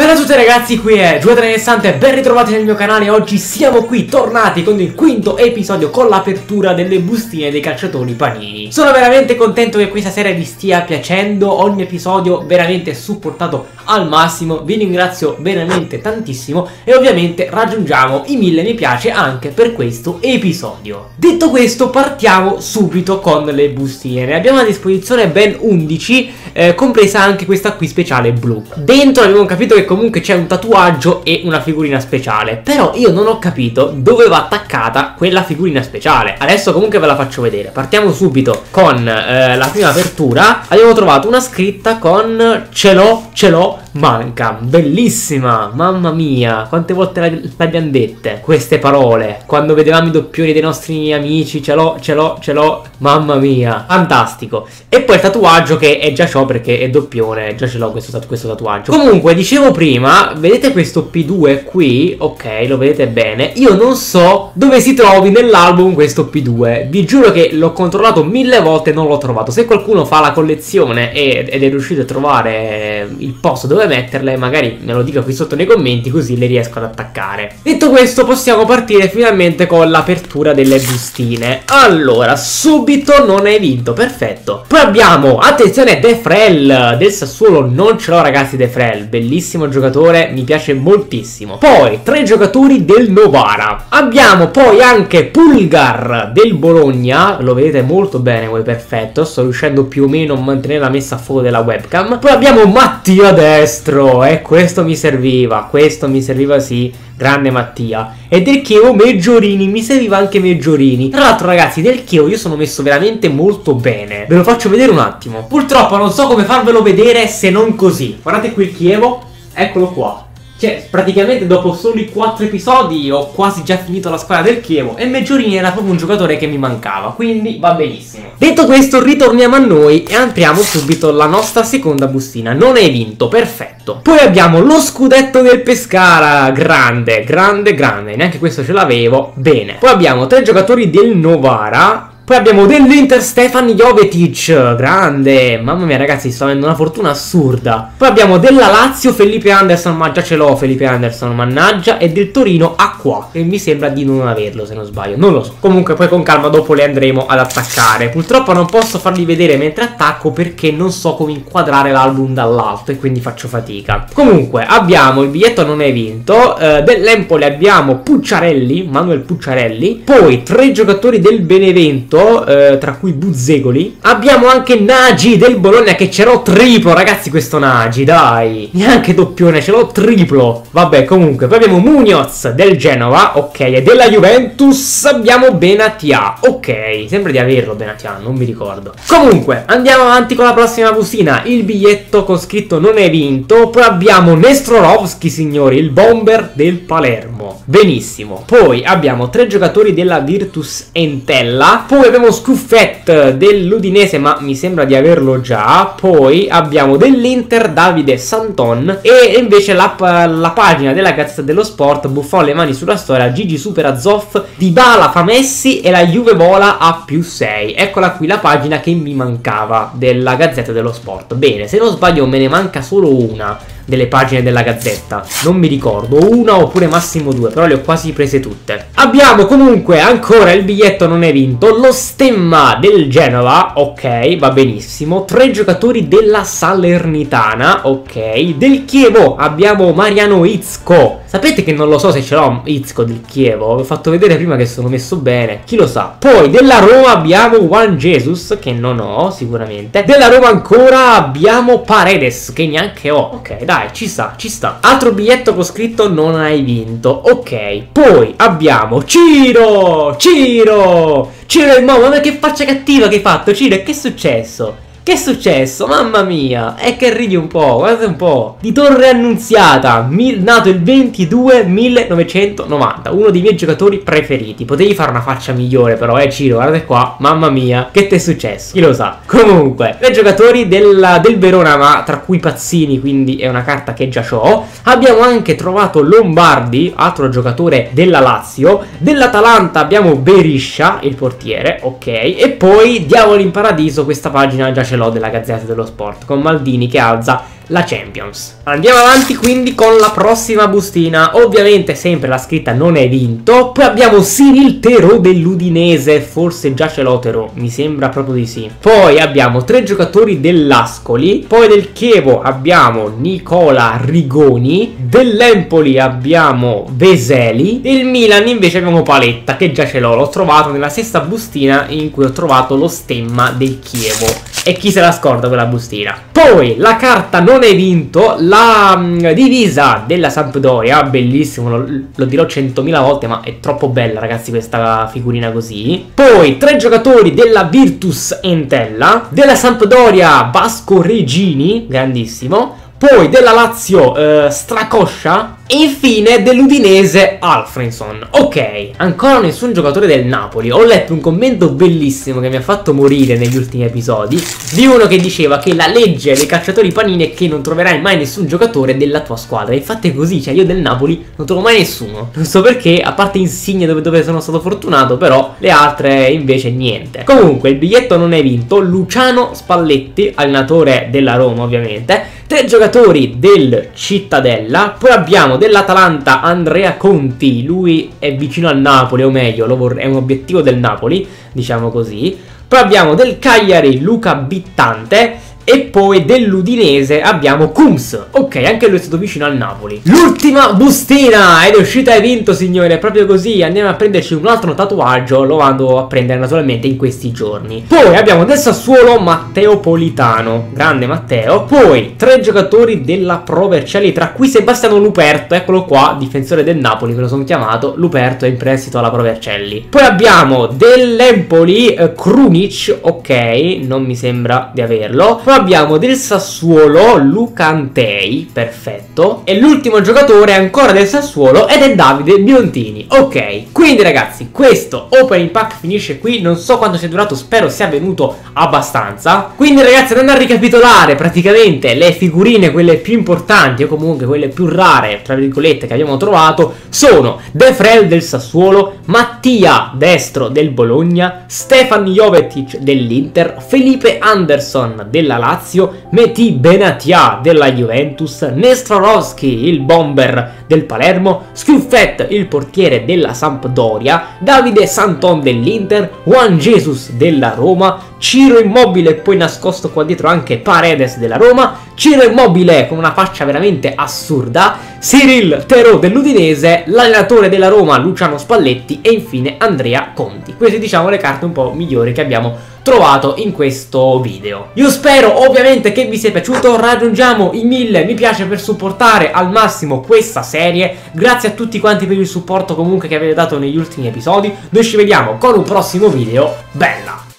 Salve a tutti ragazzi, qui è Giuatrenessante, ben ritrovati nel mio canale. Oggi siamo qui, tornati con il quinto episodio, con l'apertura delle bustine dei calciatori Panini. Sono veramente contento che questa serie vi stia piacendo, ogni episodio veramente supportato al massimo. Vi ringrazio veramente tantissimo e ovviamente raggiungiamo i 1000 mi piace anche per questo episodio. Detto questo, partiamo subito con le bustine. Abbiamo a disposizione ben 11, compresa anche questa qui speciale blu. Dentro abbiamo capito che comunque c'è un tatuaggio e una figurina speciale, però io non ho capito dove va attaccata quella figurina speciale. Adesso comunque ve la faccio vedere. Partiamo subito con la prima apertura. Abbiamo trovato una scritta con ce l'ho, manca. Bellissima, mamma mia, quante volte l'abbiamo dette queste parole quando vedevamo i doppioni dei nostri amici. Ce l'ho, mamma mia, fantastico. E poi il tatuaggio che è già c'ho perché è doppione, già ce l'ho questo tatuaggio. Comunque dicevo prima, vedete questo P2 qui? Ok, lo vedete bene. Io non so dove si trovi nell'album questo P2. Vi giuro che l'ho controllato 1000 volte e non l'ho trovato. Se qualcuno fa la collezione ed è riuscito a trovare il posto dove metterle, magari me lo dica qui sotto nei commenti, così le riesco ad attaccare. Detto questo, possiamo partire finalmente con l'apertura delle bustine. Allora, subito non hai vinto, perfetto. Poi abbiamo, attenzione, De Frel del Sassuolo. Non ce l'ho ragazzi, De Frel, bellissimo giocatore, mi piace moltissimo. Poi 3 giocatori del Novara. Abbiamo poi anche Pulgar del Bologna, lo vedete molto bene voi, perfetto. Sto riuscendo più o meno a mantenere la messa a fuoco della webcam. Poi abbiamo Mattia Destro, e questo mi serviva, sì, grande Mattia. E del Chievo Meggiorini, mi serviva anche Meggiorini. Tra l'altro ragazzi, del Chievo io sono messo veramente molto bene. Ve lo faccio vedere un attimo. Purtroppo non so come farvelo vedere se non così. Guardate qui il Chievo, eccolo qua. Cioè, praticamente dopo soli 4 episodi ho quasi già finito la squadra del Chievo e Meggiorini era proprio un giocatore che mi mancava, quindi va benissimo. Detto questo, ritorniamo a noi e apriamo subito la nostra seconda bustina. Non hai vinto, perfetto. Poi abbiamo lo scudetto del Pescara, grande, neanche questo ce l'avevo, bene. Poi abbiamo 3 giocatori del Novara. Poi abbiamo dell'Inter Stefan Jovetic, grande, mamma mia ragazzi, sto avendo una fortuna assurda. Poi abbiamo della Lazio Felipe Anderson, ma già ce l'ho Felipe Anderson, mannaggia. E del Torino Acqua, che mi sembra di non averlo se non sbaglio, non lo so. Comunque poi con calma dopo le andremo ad attaccare. Purtroppo non posso farli vedere mentre attacco perché non so come inquadrare l'album dall'alto e quindi faccio fatica. Comunque abbiamo il biglietto non hai vinto, dell'Empoli abbiamo Pucciarelli, Manuel Pucciarelli. Poi 3 giocatori del Benevento, tra cui Buzzegoli. Abbiamo anche Nagy del Bologna, che ce l'ho triplo ragazzi questo Nagy, dai, neanche doppione, ce l'ho triplo. Vabbè, comunque poi abbiamo Munoz del Genova, ok. E della Juventus abbiamo Benatia, ok, sembra di averlo Benatia, non mi ricordo. Comunque andiamo avanti con la prossima bustina. Il biglietto con scritto non hai vinto. Poi abbiamo Nestrorovski signori, il bomber del Palermo, benissimo. Poi abbiamo 3 giocatori della Virtus Entella. Poi abbiamo Scuffet dell'Udinese, ma mi sembra di averlo già. Poi abbiamo dell'Inter Davide Santon. E invece la pagina della Gazzetta dello Sport, Buffon le mani sulla storia, Gigi supera Zoff, Dybala fa Messi e la Juve vola a +6. Eccola qui la pagina che mi mancava della Gazzetta dello Sport. Bene, se non sbaglio me ne manca solo una delle pagine della Gazzetta, non mi ricordo, una oppure massimo 2, però le ho quasi prese tutte. Abbiamo comunque ancora il biglietto non è vinto, lo stemma del Genova, ok, va benissimo. 3 giocatori della Salernitana, ok. Del Chievo abbiamo Mariano Izco. Sapete che non lo so se ce l'ho Izco del Chievo, vi ho fatto vedere prima che sono messo bene, chi lo sa. Poi della Roma abbiamo Juan Jesus, che non ho sicuramente. Della Roma ancora abbiamo Paredes, che neanche ho, ok, dai, ci sta. Altro biglietto con scritto non hai vinto, ok. Poi abbiamo Ciro il momo, ma che faccia cattiva che hai fatto, Ciro, e che è successo? Che è successo? Mamma mia, è che ridi un po', guardate un po'. Di Torre Annunziata, nato il 22/1990, uno dei miei giocatori preferiti. Potevi fare una faccia migliore però, Ciro, guardate qua, mamma mia, che ti è successo? Chi lo sa. Comunque, 3 giocatori del Verona, ma tra cui Pazzini, quindi è una carta che già c'ho. Abbiamo anche trovato Lombardi, altro giocatore della Lazio. Dell'Atalanta abbiamo Beriscia, il portiere, ok. E poi Diavoli in Paradiso, questa pagina già ce l'ho della Gazzetta dello Sport, con Maldini che alza la Champions. Andiamo avanti quindi con la prossima bustina. Ovviamente sempre la scritta non hai vinto. Poi abbiamo Cyril Terò dell'Udinese, forse già ce l'ho Terò, mi sembra proprio di sì. Poi abbiamo 3 giocatori dell'Ascoli. Poi del Chievo abbiamo Nicola Rigoni. Dell'Empoli abbiamo Veseli. Del Milan invece abbiamo Paletta, che già ce l'ho trovato nella stessa bustina in cui ho trovato lo stemma del Chievo. E chi se la scorda quella bustina? Poi la carta non hai vinto, la divisa della Sampdoria, bellissimo, lo dirò 100.000 volte, ma è troppo bella ragazzi questa figurina così. Poi 3 giocatori della Virtus Entella, della Sampdoria Vasco Regini, grandissimo. Poi della Lazio Stracoscia. E infine dell'Udinese Alfredson. Ok, ancora nessun giocatore del Napoli. Ho letto un commento bellissimo che mi ha fatto morire negli ultimi episodi, di uno che diceva che la legge dei calciatori Panini è che non troverai mai nessun giocatore della tua squadra. Infatti è così, cioè io del Napoli non trovo mai nessuno. Non so perché, a parte Insigne dove sono stato fortunato, però le altre invece niente. Comunque il biglietto non è vinto. Luciano Spalletti, allenatore della Roma ovviamente. 3 giocatori del Cittadella. Poi abbiamo dell'Atalanta Andrea Conti, lui è vicino al Napoli, o meglio è un obiettivo del Napoli, diciamo così. Poi abbiamo del Cagliari Luca Bittante. E poi dell'Udinese abbiamo Kums. Ok, anche lui è stato vicino al Napoli. L'ultima bustina ed è uscita e vinto, signore. Proprio così. Andiamo a prenderci un altro tatuaggio. Lo vado a prendere naturalmente in questi giorni. Poi abbiamo del Sassuolo Matteo Politano. Grande Matteo. Poi 3 giocatori della Pro Vercelli, tra cui Sebastiano Luperto. Eccolo qua, difensore del Napoli, me lo sono chiamato. Luperto è in prestito alla Pro Vercelli. Poi abbiamo dell'Empoli Krunic. Ok, non mi sembra di averlo. Poi abbiamo del Sassuolo Luca Antei, perfetto. E l'ultimo giocatore ancora del Sassuolo ed è Davide Biontini. Ok, quindi ragazzi questo opening pack finisce qui. Non so quanto sia durato, spero sia venuto abbastanza. Quindi ragazzi, andando a ricapitolare praticamente le figurine, quelle più importanti o comunque quelle più rare tra virgolette che abbiamo trovato, sono De Frel del Sassuolo, Mattia Destro del Bologna, Stefan Jovetic dell'Inter, Felipe Anderson della Lazio, Mehdi Benatia della Juventus, Nestorowski il bomber del Palermo, Scuffet il portiere della Sampdoria, Davide Santon dell'Inter, Juan Jesus della Roma, Ciro Immobile, poi nascosto qua dietro anche Paredes della Roma, Ciro Immobile con una faccia veramente assurda, Cyril Terò dell'Udinese, l'allenatore della Roma Luciano Spalletti e infine Andrea Conti. Queste diciamo le carte un po' migliori che abbiamo trovato in questo video. Io spero ovviamente che vi sia piaciuto. Raggiungiamo i 1000 mi piace per supportare al massimo questa serie. Grazie a tutti quanti per il supporto comunque che avete dato negli ultimi episodi. Noi ci vediamo con un prossimo video. Bella!